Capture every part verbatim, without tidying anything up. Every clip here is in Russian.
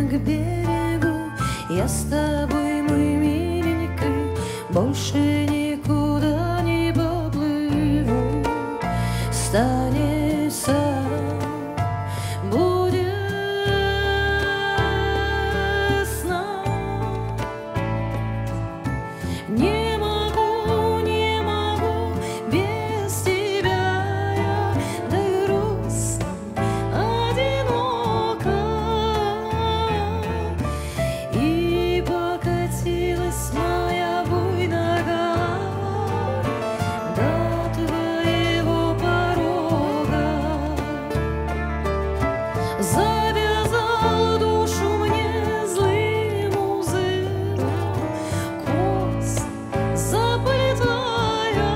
к берегу, я с тобой, мой миленький, больше никуда не поплыву. Станется, будет весна. Не могу, не могу без тебя я, да и грустно, одиноко. И покатилась моя буйная голова до твоего порога. Завязал душу мне злым узелом кость заплетая.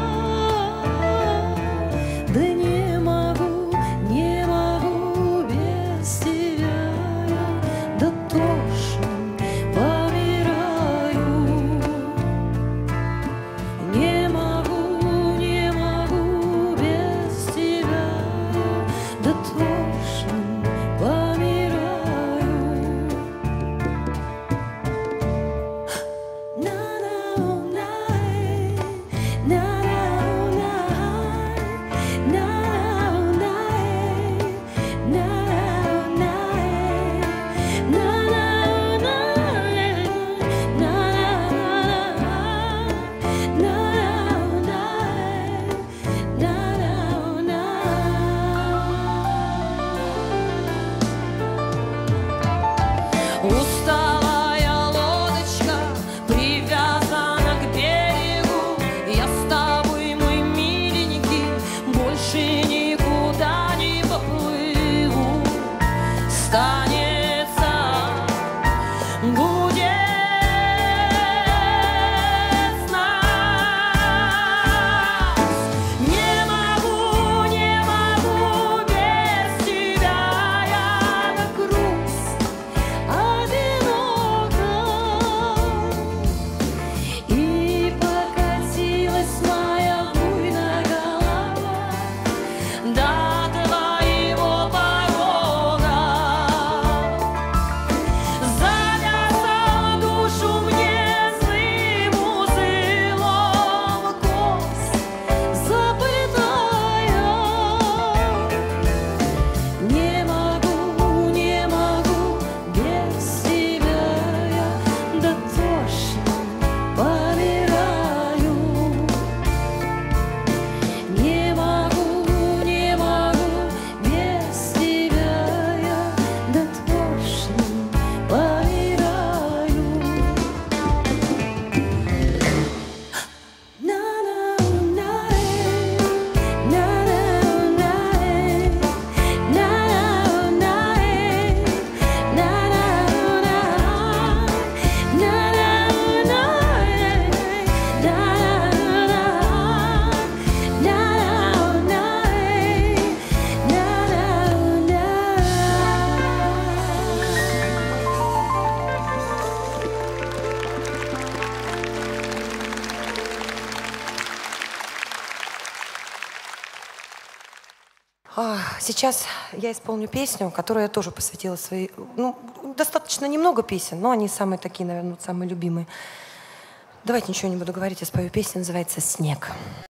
Да не могу, не могу без тебя я, да тошно помираю. Не могу, не могу без тебя я, да тошно помираю. На-на-на-ай, на-на-на-ай, на-на-на-ай, на-на-на-ай, на-на-на-ай, на-на-на-ай, на-на-на-ай. Усталая лодочка привязана к берегу, я с тобой, мой миленький, больше никуда не поплыву. Станется, будет весна. Не могу, не могу без тебя я, да грустно, одиноко. И покатилась моя буйная голова до твоего порога. Завязал душу мне злым узелом кость заплетая. Не могу, не могу без тебя я, да тошно помираю. Не могу, не могу без тебя я, да тошно помираю. На-на-на-ай, на-на-на-ай, на-на-на-ай, на-на-на-ай, на-на-на-ай, на-на-на-ай, А, Сейчас я исполню песню, которую я тоже посвятила своей... Ну, достаточно немного песен, но они самые такие, наверное, вот самые любимые. Давайте ничего не буду говорить, я спою песню, называется «Снег».